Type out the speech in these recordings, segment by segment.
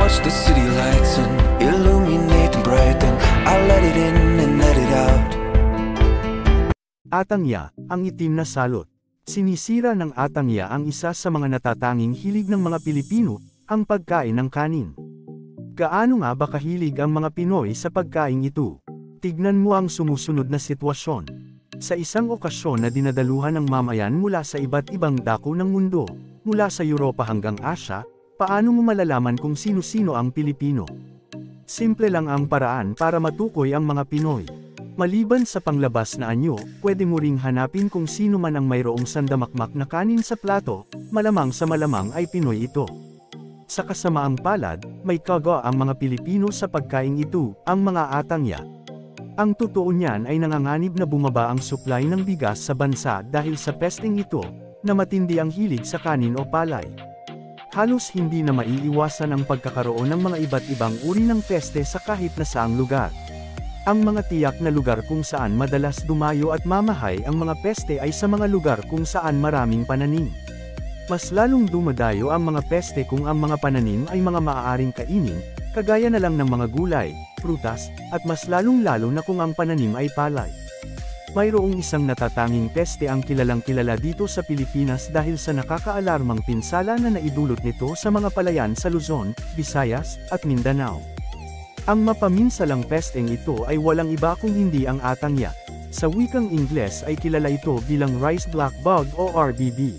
watch the city lights and illuminate them bright, then I let it in and let it out. Atangya, ang itim na salot. Sinisira ng atangya ang isa sa mga natatanging hilig ng mga Pilipino, ang pagkain ng kanin. Gaano nga ba kahilig ang mga Pinoy sa pagkain ito? Tignan mo ang sumusunod na sitwasyon. Sa isang okasyon na dinadaluhan ng mamayan mula sa iba't ibang dako ng mundo, mula sa Europa hanggang Asya, paano mo malalaman kung sino-sino ang Pilipino? Simple lang ang paraan para matukoy ang mga Pinoy. Maliban sa panglabas na anyo, pwede mo ring hanapin kung sino man ang mayroong sandamakmak na kanin sa plato, malamang sa malamang ay Pinoy ito. Sa kasamaang palad, may kaga ang mga Pilipino sa pagkain ito, ang mga atangya. Ang totoo niyan ay nanganganib na bumaba ang supply ng bigas sa bansa dahil sa pesteng ito, na matindi ang hilig sa kanin o palay. Halos hindi na maiiwasan ang pagkakaroon ng mga iba't ibang uri ng peste sa kahit na saang lugar. Ang mga tiyak na lugar kung saan madalas dumayo at mamahay ang mga peste ay sa mga lugar kung saan maraming pananim. Mas lalong dumadayo ang mga peste kung ang mga pananim ay mga maaaring kainin, kagaya na lang ng mga gulay, prutas, at mas lalong-lalo na kung ang pananim ay palay. Mayroong isang natatanging peste ang kilalang-kilala dito sa Pilipinas dahil sa nakakaalarmang pinsala na naidulot nito sa mga palayan sa Luzon, Visayas, at Mindanao. Ang mapaminsalang pesteng ito ay walang iba kung hindi ang atangya. Sa wikang Ingles ay kilala ito bilang rice black bug o RBB.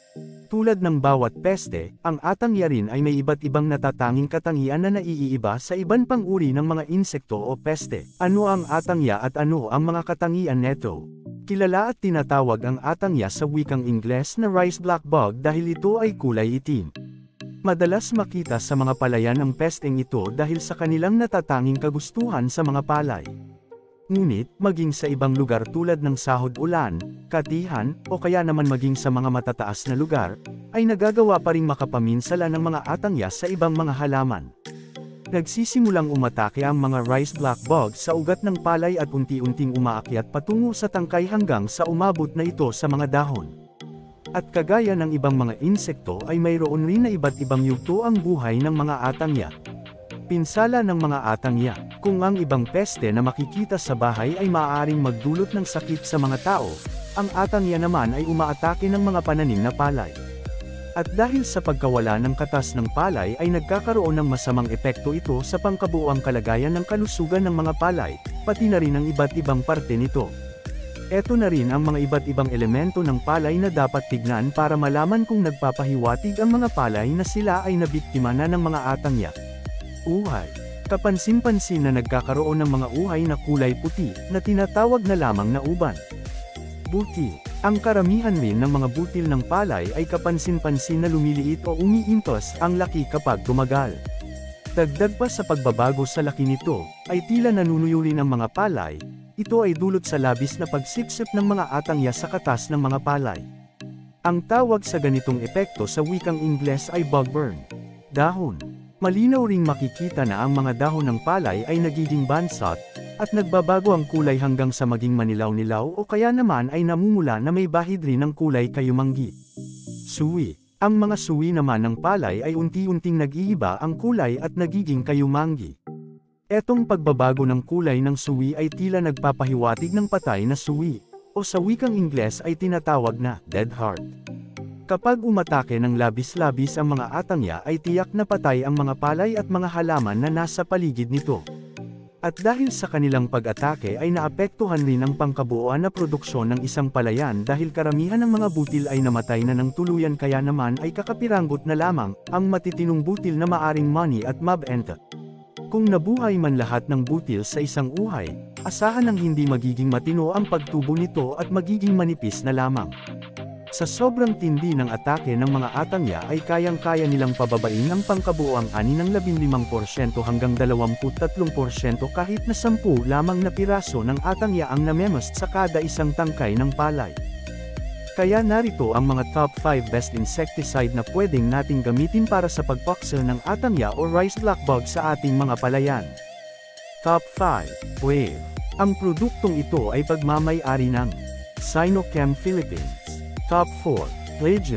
Tulad ng bawat peste, ang atangya rin ay may iba't ibang natatanging katangian na naiiba sa iban pang uri ng mga insekto o peste. Ano ang atangya at ano ang mga katangian neto? Kilala at tinatawag ang atangya sa wikang Ingles na rice black bug dahil ito ay kulay itim. Madalas makita sa mga palayan ang pesteng ito dahil sa kanilang natatanging kagustuhan sa mga palay. Ngunit, maging sa ibang lugar tulad ng sahod-ulan, katihan, o kaya naman maging sa mga matataas na lugar, ay nagagawa pa ring makapaminsala ng mga atangya sa ibang mga halaman. Nagsisimulang umatake ang mga rice black bug sa ugat ng palay at unti-unting umaakyat patungo sa tangkay hanggang sa umabot na ito sa mga dahon. At kagaya ng ibang mga insekto ay mayroon rin na iba't ibang yugto ang buhay ng mga atangya. Pinsala ng mga atangya, kung ang ibang peste na makikita sa bahay ay maaaring magdulot ng sakit sa mga tao, ang atangya naman ay umaatake ng mga pananim na palay. At dahil sa pagkawala ng katas ng palay ay nagkakaroon ng masamang epekto ito sa pangkabuuang kalagayan ng kalusugan ng mga palay, pati na rin ang iba't ibang parte nito. Eto na rin ang mga iba't ibang elemento ng palay na dapat tignan para malaman kung nagpapahiwatig ang mga palay na sila ay nabiktima na ng mga atangya. Uhay. Kapansin-pansin na nagkakaroon ng mga uhay na kulay puti, na tinatawag na lamang na uban. Butil. Ang karamihan rin ng mga butil ng palay ay kapansin-pansin na lumiliit o umiintos ang laki kapag tumagal. Dagdag pa sa pagbabago sa laki nito, ay tila nanunuyo rin ang mga palay. Ito ay dulot sa labis na pagsipsip ng mga atangya sa katas ng mga palay. Ang tawag sa ganitong epekto sa wikang Ingles ay bugburn. Dahon. Malinaw ring makikita na ang mga dahon ng palay ay nagiging bansot, at nagbabago ang kulay hanggang sa maging manilaw-nilaw o kaya naman ay namumula na may bahid rin ng kulay kayumanggi. Suwi. Ang mga suwi naman ng palay ay unti-unting nag-iiba ang kulay at nagiging kayumanggi. Etong pagbabago ng kulay ng suwi ay tila nagpapahiwatig ng patay na suwi, o sa wikang Ingles ay tinatawag na dead heart. Kapag umatake ng labis-labis ang mga atangya ay tiyak na patay ang mga palay at mga halaman na nasa paligid nito. At dahil sa kanilang pag-atake ay naapektuhan rin ang pangkabuuan na produksyon ng isang palayan dahil karamihan ng mga butil ay namatay na ng tuluyan kaya naman ay kakapiranggot na lamang ang matitinong butil na maaring money at mabenta. Kung nabuhay man lahat ng butil sa isang uhay, asahan ng hindi magiging matino ang pagtubo nito at magiging manipis na lamang. Sa sobrang tindi ng atake ng mga atangya ay kayang-kaya nilang pababain ang pangkabuoang ani ng 15% hanggang 23% kahit na 10 lamang na piraso ng atangya ang namemast sa kada isang tangkay ng palay. Kaya narito ang mga top 5 best insecticide na pwedeng nating gamitin para sa pagpaksa ng atangya o rice black bug sa ating mga palayan. Top 5. Wave. Ang produktong ito ay pagmamay-ari ng Sinochem Philippines. Top 4. Legion.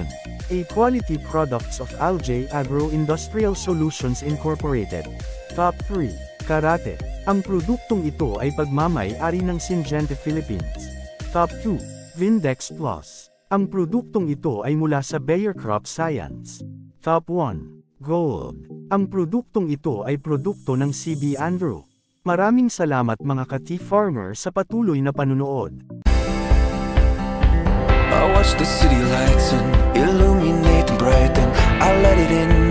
A quality products of Algae Agro-Industrial Solutions Incorporated. Top 3. Karate. Ang produktong ito ay pagmamay-ari ng Syngenta Philippines. Top 2. Vindex Plus. Ang produktong ito ay mula sa Bayer Crop Science. Top 1. Gold. Ang produktong ito ay produkto ng CB Andrew. Maraming salamat mga ka-tea farmer sa patuloy na panunood. I watch the city lights and illuminate and bright, and I let it in